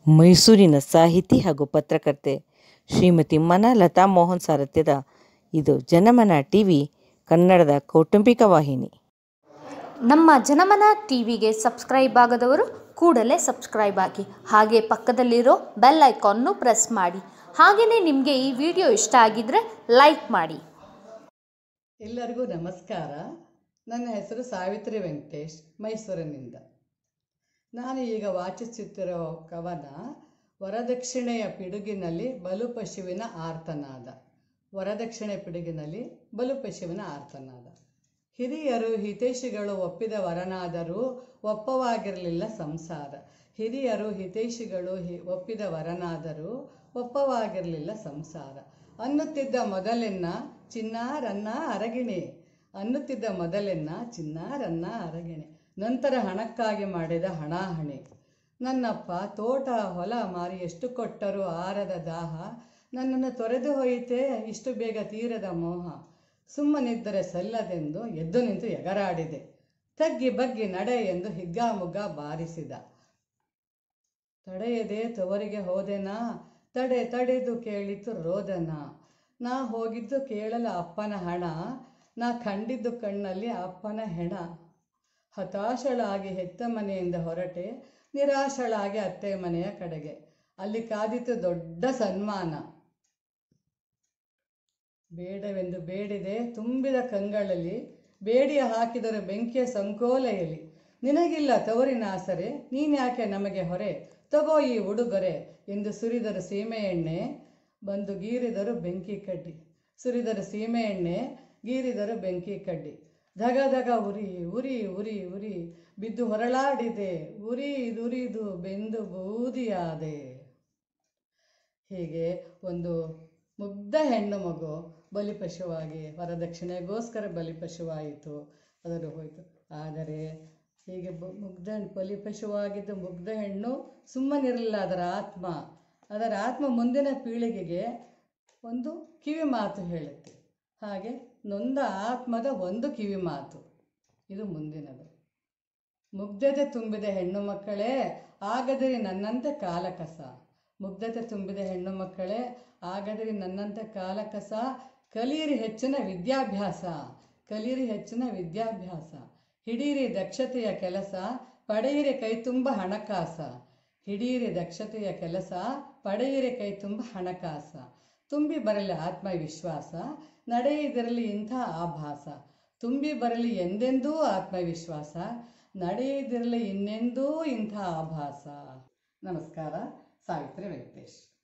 ಮೈಸೂರಿನ ಸಾಹಿತಿ ಹಾಗೂ ಪತ್ರಕರ್ತೆ ಶ್ರೀಮತಿ ಮನಲತಾ ಮೋಹನ್ ಸಾರಥ್ಯದ ಇದು ಜನಮನ ಟಿವಿ ಕನ್ನಡದ ಕೌಟುಂಬಿಕ ವಾಹಿನಿ. ನಮ್ಮ ಜನಮನ ಟಿವಿಗೆ ಸಬ್ಸ್ಕ್ರೈಬ್ ಆಗದವರು ಕೂಡಲೇ ಸಬ್ಸ್ಕ್ರೈಬ್ ಆಗಿ, ಹಾಗೆ ಪಕ್ಕದಲ್ಲಿರೋ ಬೆಲ್ ಐಕಾನ್ನು ಪ್ರೆಸ್ ಮಾಡಿ. ಹಾಗೆಯೇ ನಿಮಗೆ ಈ ವಿಡಿಯೋ ಇಷ್ಟ ಆಗಿದ್ರೆ ಲೈಕ್ ಮಾಡಿ. ಎಲ್ಲರಿಗೂ ನಮಸ್ಕಾರ. ನನ್ನ ಹೆಸರು ಸಾವಿತ್ರಿ ವೆಂಕಟೇಶ್, ಮೈಸೂರಿನಿಂದ. ನಾನು ಈಗ ವಾಚಿಸುತ್ತಿರೋ ಕವನ ವರದಕ್ಷಿಣೆಯ ಪಿಡುಗಿನಲ್ಲಿ ಬಲು ಪಶುವಿನ ಆರ್ತನಾದ. ವರದಕ್ಷಿಣೆ ಪಿಡುಗಿನಲ್ಲಿ ಬಲು ಪಶುವಿನ ಆರ್ತನಾದ. ಹಿರಿಯರು ಹಿತೈಷಿಗಳು ಒಪ್ಪಿದ ವರನಾದರೂ ಒಪ್ಪವಾಗಿರಲಿಲ್ಲ ಸಂಸಾರ. ಹಿರಿಯರು ಹಿತೈಷಿಗಳು ಒಪ್ಪಿದ ವರನಾದರೂ ಒಪ್ಪವಾಗಿರಲಿಲ್ಲ ಸಂಸಾರ. ಅನ್ನುತ್ತಿದ್ದ ಮೊದಲೆನ್ನ ಚಿನ್ನಾರನ್ನ ಅರಗಿಣೆ, ಅನ್ನುತ್ತಿದ್ದ ಮೊದಲೆನ್ನ ಚಿನ್ನಾರನ್ನ ಅರಗಿಣೆ. ನಂತರ ಹಣಕ್ಕಾಗಿ ಮಾಡಿದ ಹಣಾಹಣಿ. ನನ್ನಪ್ಪ ತೋಟ ಹೊಲ ಮಾರಿ ಎಷ್ಟು ಕೊಟ್ಟರೂ ಆರದ ದಾಹ, ನನ್ನನ್ನು ತೊರೆದು ಹೋಯಿತೆ ಇಷ್ಟು ಬೇಗ ತೀರದ ಮೋಹ. ಸುಮ್ಮನಿದ್ದರೆ ಸಲ್ಲದೆಂದು ಎದ್ದು ನಿಂತು ಎಗರಾಡಿದೆ, ತಗ್ಗಿ ಬಗ್ಗಿ ನಡೆ ಎಂದು ಹಿಗ್ಗಾಮುಗ್ಗ ಬಾರಿಸಿದ. ತಡೆಯದೆ ತವರಿಗೆ ಹೋದೆನಾ, ತಡೆದು ಕೇಳಿತು ರೋದನ. ನಾ ಹೋಗಿದ್ದು ಕೇಳಲು ಅಪ್ಪನ ಹಣ, ನಾ ಕಂಡಿದ್ದು ಕಣ್ಣಲ್ಲಿ ಅಪ್ಪನ ಹೆಣ. ಹತಾಶಳಾಗಿ ಹೆತ್ತ ಮನೆಯಿಂದ ಹೊರಟೆ, ನಿರಾಶಳಾಗಿ ಅತ್ತೆ ಮನೆಯ ಕಡೆಗೆ. ಅಲ್ಲಿ ಕಾದಿತು ದೊಡ್ಡ ಸನ್ಮಾನ. ಬೇಡವೆಂದು ಬೇಡಿದೆ ತುಂಬಿದ ಕಂಗಳಲ್ಲಿ, ಬೇಡಿಯ ಹಾಕಿದರು ಬೆಂಕಿಯ ಸಂಕೋಲೆಯಲ್ಲಿ. ನಿನಗಿಲ್ಲ ತವರಿನ ಆಸರೆ, ನೀನ್ಯಾಕೆ ನಮಗೆ ಹೊರೆ, ತಗೋ ಈ ಉಡುಗೊರೆ ಎಂದು ಸುರಿದರು ಸೀಮೆ ಎಣ್ಣೆ, ಬಂದು ಗೀರಿದರು ಬೆಂಕಿ ಕಡ್ಡಿ. ಸುರಿದರು ಸೀಮೆ ಎಣ್ಣೆ, ಗೀರಿದರು ಬೆಂಕಿ ಕಡ್ಡಿ. ಧಗ ಧಗ ಉರಿ ಉರಿ ಉರಿ ಉರಿ ಬಿದ್ದು ಹೊರಳಾಡಿದೆ, ಉರಿದುರಿದು ಬೆಂದು ಬೂದಿಯಾದೆ. ಹೀಗೆ ಒಂದು ಮುಗ್ಧ ಹೆಣ್ಣು ಮಗು ಬಲಿಪಶುವಾಗಿ ವರದಕ್ಷಿಣೆಗೋಸ್ಕರ ಬಲಿಪಶುವಾಯಿತು, ಅದರ ಹೋಯಿತು. ಆದರೆ ಹೀಗೆ ಬಲಿಪಶುವಾಗಿದ್ದ ಮುಗ್ಧ ಹೆಣ್ಣು ಸುಮ್ಮನಿರಲಿಲ್ಲ. ಅದರ ಆತ್ಮ ಮುಂದಿನ ಪೀಳಿಗೆಗೆ ಒಂದು ಕಿವಿ ಮಾತು ಹೇಳುತ್ತೆ. ಹಾಗೆ ನೊಂದ ಆತ್ಮದ ಒಂದು ಕಿವಿ ಮಾತು ಇದು ಮುಂದಿನದು. ಮುಗ್ಧತೆ ತುಂಬಿದ ಹೆಣ್ಣು ಮಕ್ಕಳೇ, ಆಗದಿರಿ ನನ್ನಂತೆ ಕಾಲಕಸ. ಮುಗ್ಧತೆ ತುಂಬಿದ ಹೆಣ್ಣು ಮಕ್ಕಳೇ, ಆಗದಿರಿ ನನ್ನಂತೆ ಕಾಲಕಸ. ಕಲಿಯಿರಿ ಹೆಚ್ಚಿನ ವಿದ್ಯಾಭ್ಯಾಸ, ಕಲಿಯಿರಿ ಹೆಚ್ಚಿನ ವಿದ್ಯಾಭ್ಯಾಸ. ಹಿಡೀರಿ ದಕ್ಷತೆಯ ಕೆಲಸ, ಪಡೆಯಿರಿ ಕೈತುಂಬ ಹಣಕಾಸ. ಹಿಡೀರಿ ದಕ್ಷತೆಯ ಕೆಲಸ, ಪಡೆಯಿರಿ ಕೈತುಂಬ ಹಣಕಾಸ. ತುಂಬಿ ಬರಲಿ ಆತ್ಮವಿಶ್ವಾಸ, ನಡೆಯದಿರಲಿ ಇಂಥ ಆಭಾಸ. ತುಂಬಿ ಬರಲಿ ಎಂದೆಂದೂ ಆತ್ಮವಿಶ್ವಾಸ, ನಡೆಯದಿರಲಿ ಇನ್ನೆಂದೂ ಇಂಥ ಆಭಾಸ. ನಮಸ್ಕಾರ. ಸಾವಿತ್ರಿ ವೆಂಕಟೇಶ್.